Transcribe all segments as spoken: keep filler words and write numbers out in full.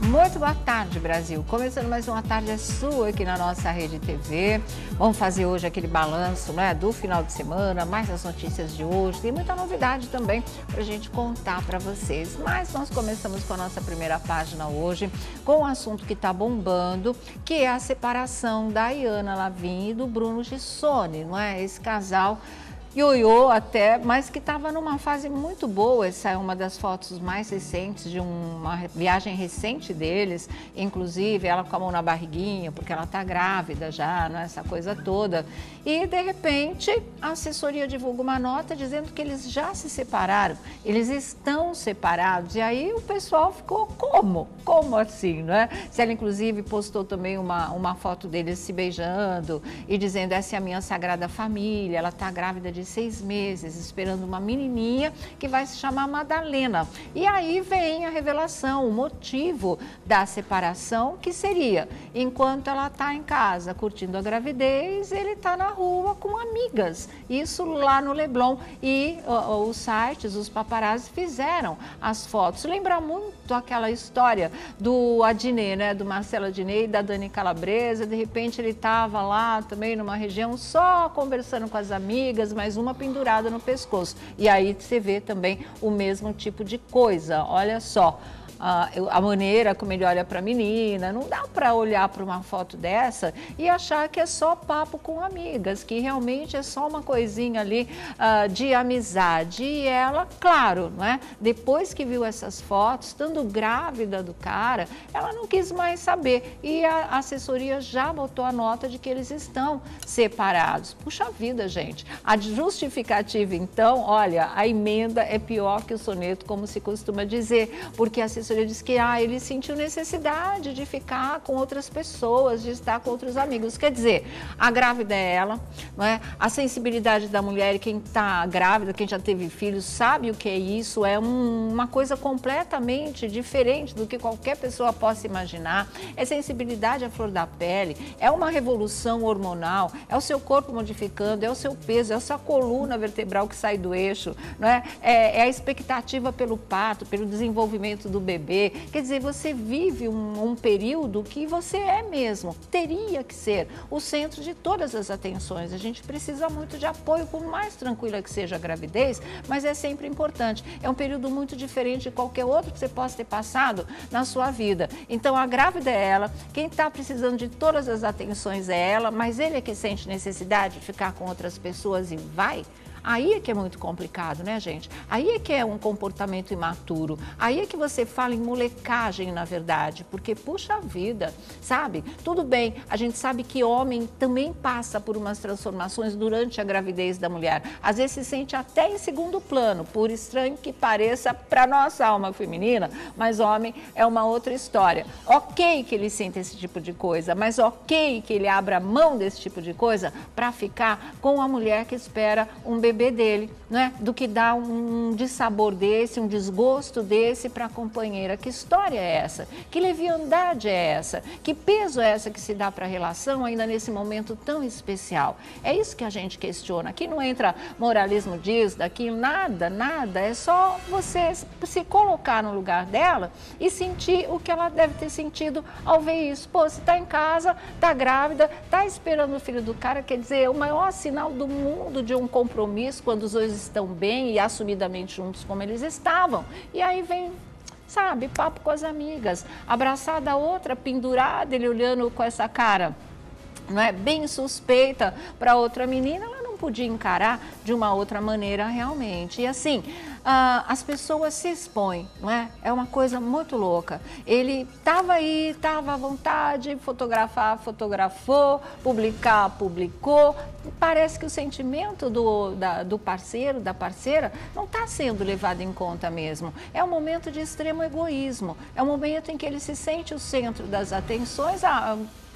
Muito boa tarde, Brasil. Começando mais uma tarde sua aqui na nossa Rede T V. Vamos fazer hoje aquele balanço, né, do final de semana, mais as notícias de hoje. Tem muita novidade também para a gente contar para vocês. Mas nós começamos com a nossa primeira página hoje, com um assunto que está bombando, que é a separação da Iana Lavigne e do Bruno Gissoni, não é? Esse casal ioiô até, mas que estava numa fase muito boa. Essa é uma das fotos mais recentes de uma viagem recente deles, inclusive ela com a mão na barriguinha, porque ela está grávida já, né, essa coisa toda. E, de repente, a assessoria divulga uma nota dizendo que eles já se separaram, eles estão separados. E aí o pessoal ficou, como? Como assim, né? Se ela, inclusive, postou também uma, uma foto deles se beijando e dizendo, essa é a minha sagrada família, ela está grávida de seis meses, esperando uma menininha que vai se chamar Madalena. E aí vem a revelação, o motivo da separação, que seria, enquanto ela está em casa curtindo a gravidez, ele está na rua com amigas. Isso lá no Leblon. E uh, os sites, os paparazzi fizeram as fotos. Lembra muito aquela história do Adnet, né? Do Marcelo Adnet e da Dani Calabresa. De repente ele estava lá também numa região só conversando com as amigas, mas uma pendurada no pescoço. E aí você vê também o mesmo tipo de coisa. Olha só. A maneira como ele olha para a menina, não dá para olhar para uma foto dessa e achar que é só papo com amigas, que realmente é só uma coisinha ali uh, de amizade. E ela, claro, né, depois que viu essas fotos, estando grávida do cara, ela não quis mais saber. E a assessoria já botou a nota de que eles estão separados. Puxa vida, gente. A justificativa, então, olha, a emenda é pior que o soneto, como se costuma dizer, porque a assessoria ele diz que ah, ele sentiu necessidade de ficar com outras pessoas, de estar com outros amigos. Quer dizer, a grávida é ela, não é? A sensibilidade da mulher, e quem está grávida, quem já teve filhos, sabe o que é isso. É um, uma coisa completamente diferente do que qualquer pessoa possa imaginar. É sensibilidade à flor da pele, é uma revolução hormonal, é o seu corpo modificando, é o seu peso, é a sua coluna vertebral que sai do eixo, não é? É, é a expectativa pelo parto, pelo desenvolvimento do bebê. Quer dizer, você vive um, um período que você é mesmo, teria que ser o centro de todas as atenções. A gente precisa muito de apoio, por mais tranquila que seja a gravidez, mas é sempre importante. É um período muito diferente de qualquer outro que você possa ter passado na sua vida. Então, a grávida é ela, quem está precisando de todas as atenções é ela, mas ele é que sente necessidade de ficar com outras pessoas e vai. Aí é que é muito complicado, né, gente? Aí é que é um comportamento imaturo. Aí é que você fala em molecagem, na verdade, porque, puxa vida, sabe? Tudo bem, a gente sabe que homem também passa por umas transformações durante a gravidez da mulher. Às vezes se sente até em segundo plano, por estranho que pareça para nossa alma feminina, mas homem é uma outra história. Ok que ele sente esse tipo de coisa, mas ok que ele abra mão desse tipo de coisa para ficar com a mulher que espera um bebê dele, né? Do que dar um dissabor desse, um desgosto desse para a companheira. Que história é essa? Que leviandade é essa? Que peso é essa que se dá para a relação ainda nesse momento tão especial? É isso que a gente questiona. Aqui não entra moralismo disso, daquilo, nada, nada. É só você se colocar no lugar dela e sentir o que ela deve ter sentido ao ver isso. Pô, você está em casa, está grávida, está esperando o filho do cara, quer dizer, o maior sinal do mundo de um compromisso quando os dois estão bem e assumidamente juntos como eles estavam. E aí vem, sabe, papo com as amigas, abraçada a outra, pendurada, ele olhando com essa cara, não é, bem suspeita para outra menina. Ela não podia encarar de uma outra maneira realmente. E assim, ah, as pessoas se expõem, não é? É uma coisa muito louca. Ele estava aí, estava à vontade, fotografar, fotografou, publicar, publicou. Parece que o sentimento do, da, do parceiro, da parceira, não está sendo levado em conta mesmo. É um momento de extremo egoísmo. É um momento em que ele se sente o centro das atenções. Ah,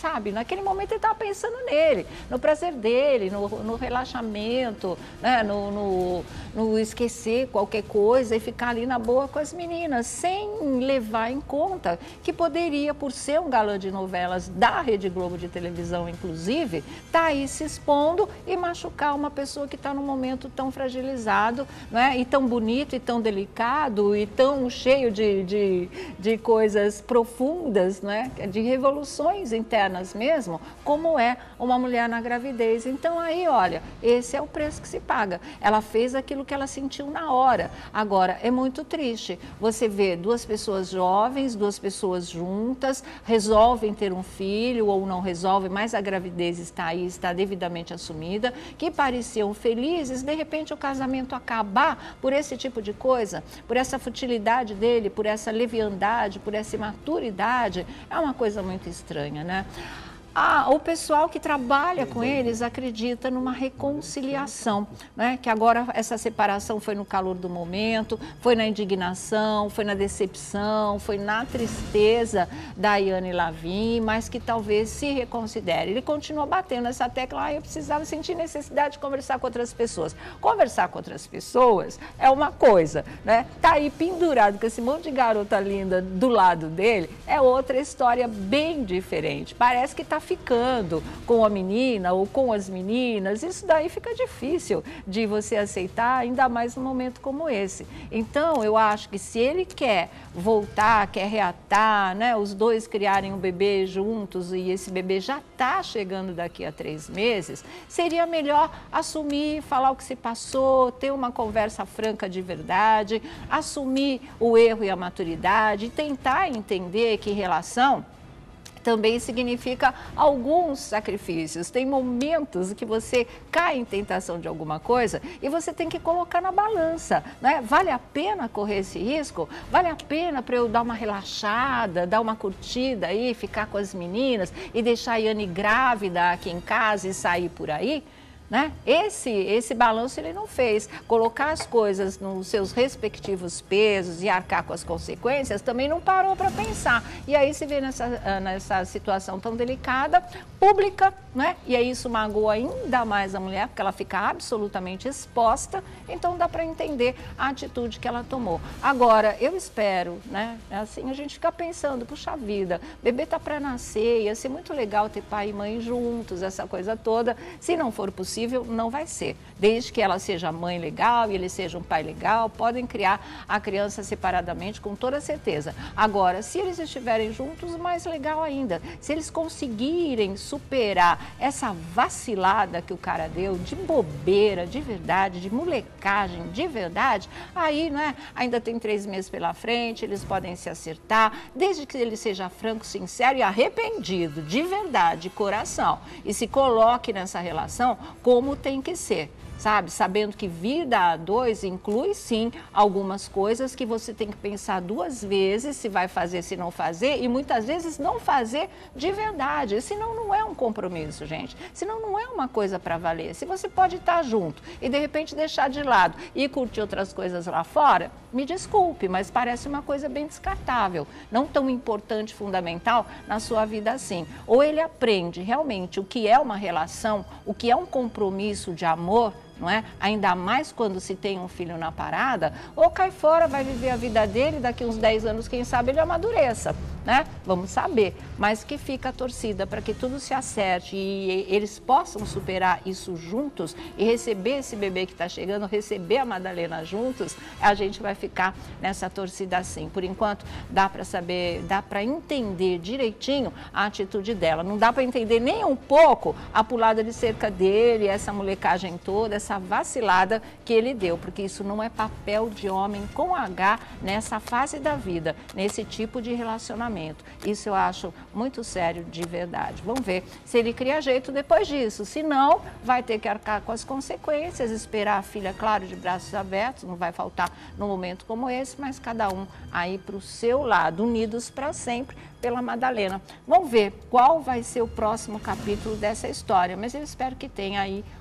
sabe, naquele momento ele estava pensando nele, no prazer dele, no, no relaxamento, né, no, no, no esquecer qualquer coisa e ficar ali na boa com as meninas, sem levar em conta que poderia, por ser um galã de novelas da Rede Globo de televisão, inclusive, tá aí se expondo e machucar uma pessoa que está num momento tão fragilizado, né, e tão bonito, e tão delicado, e tão cheio de, de, de coisas profundas, né, de revoluções internas mesmo, como é uma mulher na gravidez. Então aí, olha, esse é o preço que se paga. Ela fez aquilo que ela sentiu na hora. Agora, é muito triste você ver duas pessoas jovens, duas pessoas juntas, resolvem ter um filho ou não resolvem, mas a gravidez está aí, está devidamente assumida, que pareciam felizes, de repente o casamento acabar por esse tipo de coisa, por essa futilidade dele, por essa leviandade, por essa imaturidade, é uma coisa muito estranha, né? Ah, o pessoal que trabalha com eles acredita numa reconciliação, né? Que agora essa separação foi no calor do momento, foi na indignação, foi na decepção, foi na tristeza da Iane Lavin, mas que talvez se reconsidere. Ele continua batendo essa tecla, ah, eu precisava sentir necessidade de conversar com outras pessoas. Conversar com outras pessoas é uma coisa, né? Tá aí pendurado com esse monte de garota linda do lado dele, é outra história bem diferente. Parece que tá ficando com a menina ou com as meninas, isso daí fica difícil de você aceitar, ainda mais num momento como esse. Então, eu acho que se ele quer voltar, quer reatar, né, os dois criarem um bebê juntos e esse bebê já está chegando daqui a três meses, seria melhor assumir, falar o que se passou, ter uma conversa franca de verdade, assumir o erro e a maturidade, tentar entender que relação também significa alguns sacrifícios. Tem momentos que você cai em tentação de alguma coisa e você tem que colocar na balança, né? Vale a pena correr esse risco? Vale a pena para eu dar uma relaxada, dar uma curtida aí, ficar com as meninas e deixar a Iane grávida aqui em casa e sair por aí? Né? Esse, esse balanço ele não fez. Colocar as coisas nos seus respectivos pesos e arcar com as consequências também não parou para pensar. E aí se vê nessa, nessa situação tão delicada, pública, né? E aí isso magoa ainda mais a mulher, porque ela fica absolutamente exposta, então dá para entender a atitude que ela tomou. Agora, eu espero, né? Assim, a gente fica pensando, puxa vida, bebê tá para nascer, ia ser muito legal ter pai e mãe juntos, essa coisa toda. Se não for possível, não vai ser. Desde que ela seja mãe legal e ele seja um pai legal, podem criar a criança separadamente com toda certeza. Agora, se eles estiverem juntos, mais legal ainda. Se eles conseguirem superar essa vacilada que o cara deu, de bobeira, de verdade, de molecagem, de verdade, aí, né, ainda tem três meses pela frente, eles podem se acertar, desde que ele seja franco, sincero e arrependido, de verdade, de coração, e se coloque nessa relação como tem que ser, sabe? Sabendo que vida a dois inclui, sim, algumas coisas que você tem que pensar duas vezes se vai fazer, se não fazer, e muitas vezes não fazer de verdade, senão não é um compromisso, gente. Senão não é uma coisa para valer. Se você pode estar junto e de repente deixar de lado e curtir outras coisas lá fora, me desculpe, mas parece uma coisa bem descartável, não tão importante, fundamental na sua vida assim. Ou ele aprende realmente o que é uma relação, o que é um compromisso de amor, não é? Ainda mais quando se tem um filho na parada, ou cai fora, vai viver a vida dele, daqui uns dez anos, quem sabe ele amadureça, né? Vamos saber, mas que fica a torcida para que tudo se acerte e eles possam superar isso juntos e receber esse bebê que está chegando, receber a Madalena juntos, a gente vai ficar nessa torcida assim. Por enquanto, dá para saber, dá para entender direitinho a atitude dela, não dá para entender nem um pouco a pulada de cerca dele, essa molecagem toda, essa vacilada que ele deu, porque isso não é papel de homem com H nessa fase da vida, nesse tipo de relacionamento. Isso eu acho muito sério de verdade. Vamos ver se ele cria jeito depois disso, se não, vai ter que arcar com as consequências, esperar a filha, claro, de braços abertos, não vai faltar num momento como esse, mas cada um aí para o seu lado, unidos para sempre pela Madalena. Vamos ver qual vai ser o próximo capítulo dessa história, mas eu espero que tenha aí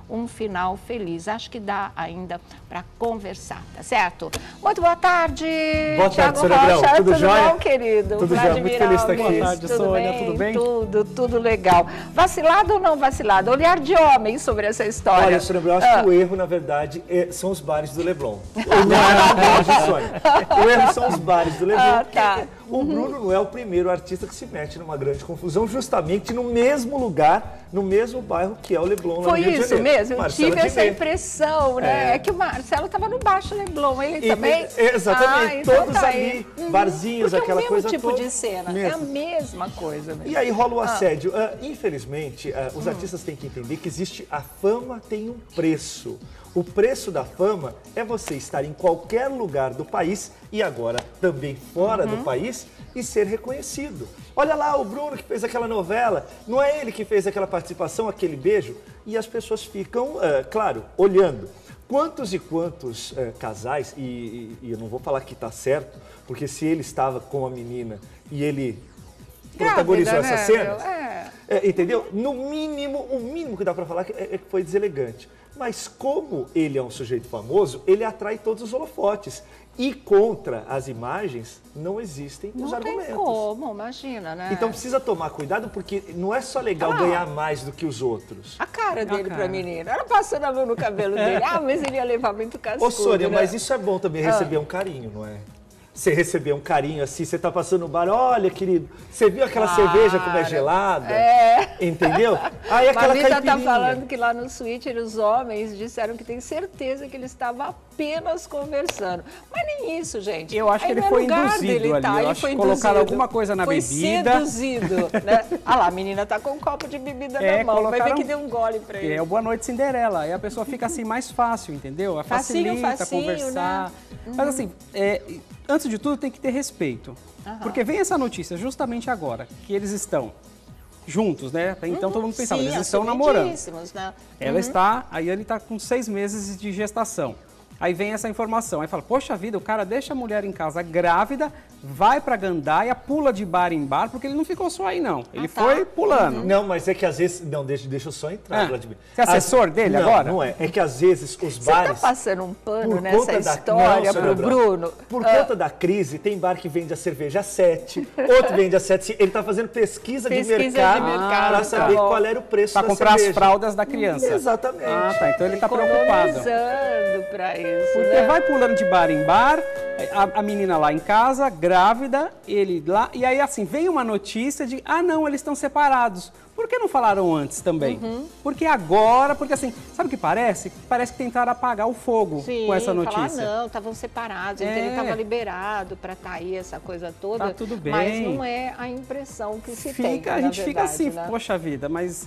um final feliz. Acho que dá ainda para conversar, tá certo? Muito boa tarde, Boa tarde, Sônia Abrão. Tudo, tudo jóia? bom, querido? Tudo jóia, muito feliz de estar aqui. Boa tarde, tudo Sônia, bem? tudo bem? Tudo, tudo legal. Vacilado ou não vacilado? Olhar de homem sobre essa história. Olha, Sônia Abrão, acho Ah. que o erro, na verdade, é- são os bares do Leblon. Não é de Sônia. O erro são os bares do Leblon. Ah, tá. porque O Bruno não é o primeiro artista que se mete numa grande confusão, justamente no mesmo lugar, no mesmo bairro que é o Leblon, lá no Foi Rio de isso Janeiro. mesmo, eu Marcelo tive essa Diné. impressão, né? É. É, que o Marcelo estava no Baixo Leblon, ele E- também? e- Exatamente, Ah, então todos tá ali, aí. barzinhos, Porque aquela é o mesmo coisa tipo toda. de cena, Mesmo. é a mesma coisa mesmo. E aí rola o assédio. Ah, infelizmente, ah, os artistas têm que entender que existe a fama tem um preço. O preço da fama é você estar em qualquer lugar do país e agora também fora do país e ser reconhecido. Olha lá o Bruno que fez aquela novela, não é ele que fez aquela participação, aquele beijo? E as pessoas ficam, ah, claro, olhando. Quantos e quantos eh, casais, e, e- e eu não vou falar que está certo, porque se ele estava com a menina e ele protagonizou Grávida, essa né, cena, meu? É. é, entendeu? No mínimo, o mínimo que dá pra falar é, é que foi deselegante. Mas como ele é um sujeito famoso, ele atrai todos os holofotes. E contra as imagens não existem os Não argumentos. tem como, imagina, né? Então precisa tomar cuidado, porque não é só legal Ah. ganhar mais do que os outros. A cara dele cara. pra menina. Ela passando a mão no cabelo dele. Ah, mas ele ia levar muito cascudo, Ô Sônia, né? mas isso é bom também, receber um carinho, não é? Você receber um carinho assim, você tá passando no bar, olha querido, você viu aquela Claro. cerveja como é gelada? É. Entendeu? Aí aquela Mamita tá caipirinha. falando que lá no Twitter os homens disseram que tem certeza que ele estava apenas conversando. Mas nem isso, gente. Eu acho que Aí ele não é foi lugar induzido dele, ali. tá? Eu Ele acho foi que colocaram induzido. alguma coisa na foi bebida. seduzido, né? Ah lá, a menina tá com um copo de bebida É, na mão. Vai ver colocaram- que deu um gole pra ele. É o Boa Noite Cinderela. Aí a pessoa fica assim mais fácil, entendeu? Facinho, Facilita facinho, conversar. né? Mas assim, é, antes de tudo tem que ter respeito. Porque vem essa notícia justamente agora, que eles estão juntos, né? Até então todo mundo pensava, Sim, eles estão namorando. assumidíssimos, né? Ela está, a Yane está com seis meses de gestação. Aí vem essa informação, aí fala, poxa vida, o cara deixa a mulher em casa grávida, vai pra Gandaia, pula de bar em bar, porque ele não ficou só aí não, ele Ah, tá. foi pulando. Não, mas é que às vezes. Não, deixa, deixa eu só entrar, Ah, Vladimir. você é assessor As- dele não, agora? Não é. É que às vezes os Você tá bares. passando um pano por nessa conta da- história Não, Sônia pro Abrão. Bruno? Por Ah, conta da crise, tem bar que vende a cerveja a sete, outro vende a sete. Ele tá fazendo pesquisa, Pesquisa de de mercado, mercado, para tá saber bom. qual era o preço Pra da comprar cerveja. as fraldas da criança. Exatamente. Ah, tá, então ele tá preocupado. Economizando pra isso, Porque né? vai pulando de bar em bar, a, a menina lá em casa, grávida, ele lá, e aí assim, vem uma notícia de, ah não, eles estão separados. Por que não falaram antes também? Uhum. Porque agora, porque assim, sabe o que parece? Parece que tentaram apagar o fogo Sim, com essa falar, notícia. não, estavam separados, então É. ele estava liberado para estar aí, essa coisa toda. Tá tudo bem. Mas não é a impressão que se tem, Fica, a na gente fica verdade, assim, né? poxa vida, mas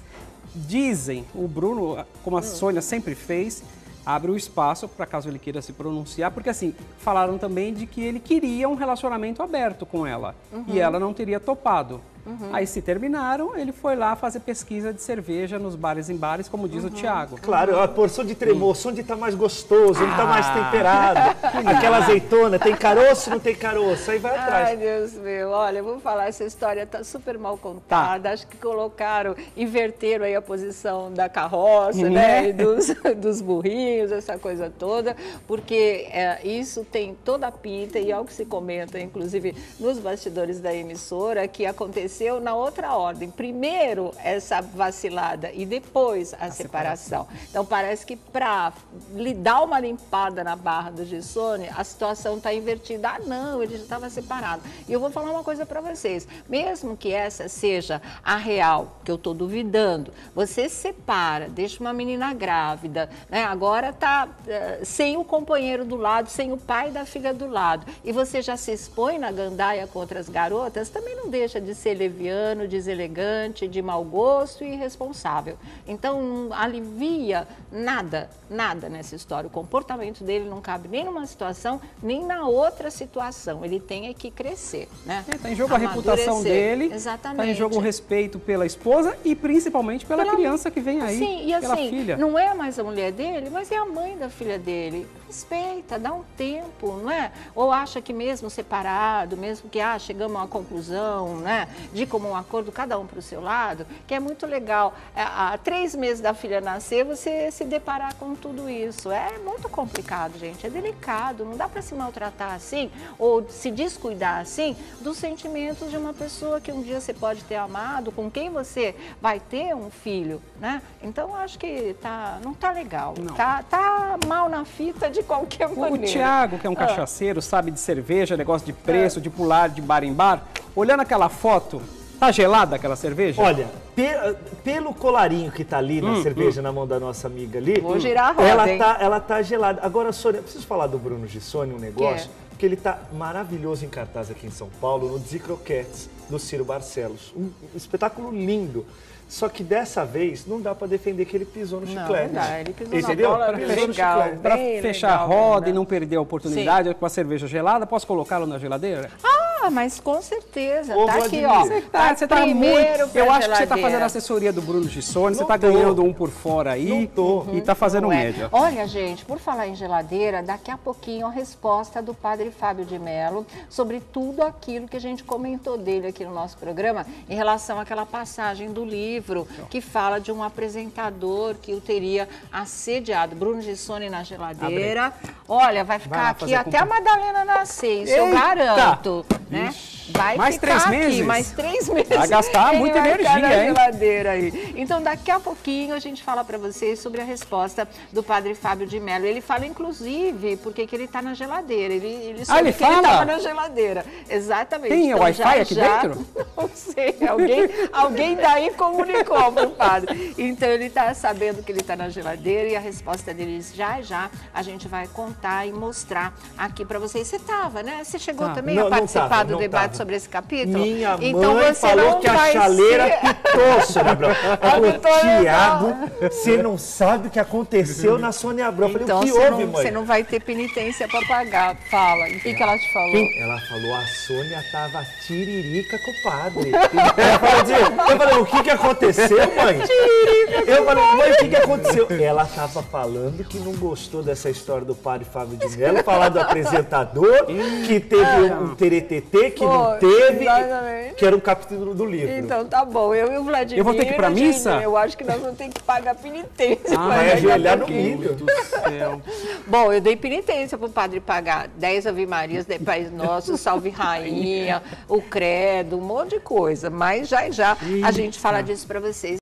dizem, o Bruno, como a Hum. Sônia sempre fez, abre o espaço para caso ele queira se pronunciar, porque assim, falaram também de que ele queria um relacionamento aberto com ela Uhum. e ela não teria topado. Aí se terminaram, ele foi lá fazer pesquisa de cerveja nos bares em bares, como diz o Tiago. Claro, a porção de tremor, onde tá mais gostoso, onde tá mais Ah. temperado. Aquela azeitona, tem caroço, não tem caroço, aí vai atrás. Ai, Deus meu, olha, eu vou falar, essa história tá super mal contada, acho que colocaram, inverteram aí a posição da carroça, né, e dos, dos burrinhos, essa coisa toda, porque é, isso tem toda a pinta, e é o que se comenta, inclusive, nos bastidores da emissora, que aconteceu na outra ordem. Primeiro essa vacilada e depois a, A separação. Então parece que para lhe dar uma limpada na barra do Gissone, a situação está invertida. Ah, não, ele já estava separado. E eu vou falar uma coisa para vocês. Mesmo que essa seja a real, que eu estou duvidando, você separa, deixa uma menina grávida, né? Agora está uh, sem o companheiro do lado, sem o pai da filha do lado, e você já se expõe na gandaia contra as garotas, também não deixa de ser leviano, deselegante, de mau gosto e irresponsável. Então, não alivia nada, nada nessa história. O comportamento dele não cabe nem numa situação, nem na outra situação. Ele tem é que crescer, né? Está em jogo a reputação Amadurecer. dele, Exatamente. está em jogo o respeito pela esposa e principalmente pela, Pela- criança que vem aí, Sim, e pela assim, filha. não é mais a mulher dele, mas é a mãe da filha dele. Respeita, dá um tempo, não é? Ou acha que mesmo separado, mesmo que ah, chegamos a uma conclusão, né? de comum acordo, cada um para o seu lado, que é muito legal. Há três meses da filha nascer, você se deparar com tudo isso. É muito complicado, gente, é delicado, não dá para se maltratar assim, ou se descuidar assim, dos sentimentos de uma pessoa que um dia você pode ter amado, com quem você vai ter um filho, né? Então, acho que tá, não tá legal, não. Tá, tá mal na fita de qualquer maneira. O Tiago, que é um cachaceiro, ah. sabe de cerveja, negócio de preço, ah. de pular de bar em bar, olhando aquela foto, tá gelada aquela cerveja? Olha, pe pelo colarinho que tá ali na hum, cerveja, hum. na mão da nossa amiga ali, vou girar a roda, ela, hein? tá, ela tá gelada. Agora, Sônia, eu preciso falar do Bruno Gissoni, um negócio, que, é? que ele tá maravilhoso em cartaz aqui em São Paulo, no Desicroquetes, do Ciro Barcelos. Um espetáculo lindo. Só que dessa vez não dá para defender que ele pisou no chiclete. Não, não, ele pisou Entendeu? na bola, pisou legal, no chiclete. Para fechar a roda mesmo, e não perder a oportunidade Sim. com a cerveja gelada, posso colocá-lo na geladeira? Ah, mas com certeza. Ô, tá Vladimir, aqui, ó. Você tá, você tá primeiro muito... Eu acho que você tá geladeira. fazendo assessoria do Bruno Gissoni, você Não tá tô. ganhando um por fora aí Não tô. e tá fazendo Não é. média. Olha, gente, por falar em geladeira, daqui a pouquinho a resposta do padre Fábio de Mello sobre tudo aquilo que a gente comentou dele aqui no nosso programa em relação àquela passagem do livro que fala de um apresentador que o teria assediado. Bruno Gissoni na geladeira. Abre. Olha, vai ficar vai aqui até compra... a Madalena nascer, isso Eita! eu garanto. Né? Vai mais ficar três aqui, meses? mais três meses. Vai gastar ele muita vai energia, ficar na hein? geladeira aí. Então, daqui a pouquinho a gente fala para vocês sobre a resposta do padre Fábio de Mello. Ele fala, inclusive, porque que ele está na geladeira. Ele, ele ah, ele que fala? ele estava na geladeira. Exatamente. Tem então, Wi-Fi já, aqui já, dentro? Não sei. Alguém, alguém daí comunicou para o padre. Então, ele está sabendo que ele está na geladeira e a resposta dele já já a gente vai contar e mostrar aqui para vocês. Você estava, né? Você chegou tá. também não, a participar tava, do debate tava. sobre esse capítulo? Minha então, mãe você falou não que a vai chaleira ser... pitou, Sônia Abrão. Ela falou, Antônio Tiago, você não sabe o que aconteceu na Sônia Abrão. Eu então, falei, o que você houve, não, mãe? Você não vai ter penitência para pagar. Fala. E o que, que ela te falou? Ela falou, a Sônia tava tiririca com o padre. Ela falou assim, eu falei, o que que aconteceu, mãe? Tiririca eu falei, mãe, o que que aconteceu? Ela tava falando que não gostou dessa história do padre Fábio de Mello, falar do apresentador, que teve um teretetê, que Pô, não teve, exatamente. que era um capítulo do livro. Então tá bom, eu e o Vladimir. Eu vou ter que ir pra missa? Eu acho que nós vamos ter que pagar penitência. Ah, vai ajoelhar no Meu milho. Deus do céu. Bom, eu dei penitência pro padre pagar dez Ave Marias, dez Pais Nossos, Salve Rainha, o Credo, um monte de coisa. Mas já já a gente fala disso pra vocês.